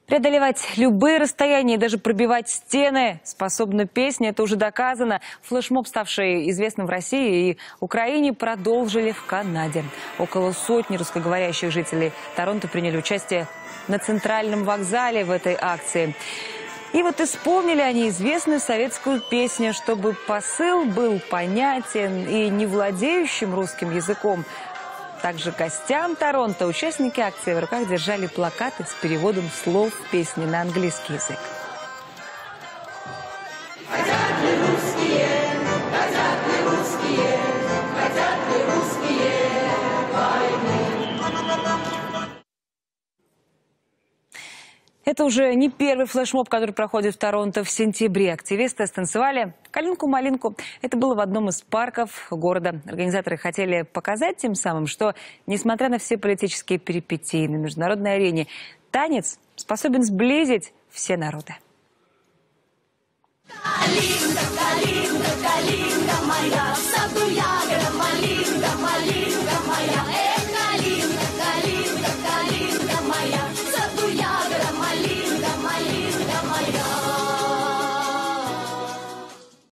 Преодолевать любые расстояния и даже пробивать стены способна песня. Это уже доказано. Флешмоб, ставший известным в России и Украине, продолжили в Канаде. Около сотни русскоговорящих жителей Торонто приняли участие на центральном вокзале в этой акции. И вот исполнили они известную советскую песню, чтобы посыл был понятен и не владеющим русским языком. Также гостям Торонто участники акции в руках держали плакаты с переводом слов песни на английский язык. Это уже не первый флешмоб, который проходит в Торонто в сентябре. Активисты станцевали «Калинку-малинку». Это было в одном из парков города. Организаторы хотели показать тем самым, что, несмотря на все политические перипетии на международной арене, танец способен сблизить все народы. Калинка, калинка, калинка моя, в саду я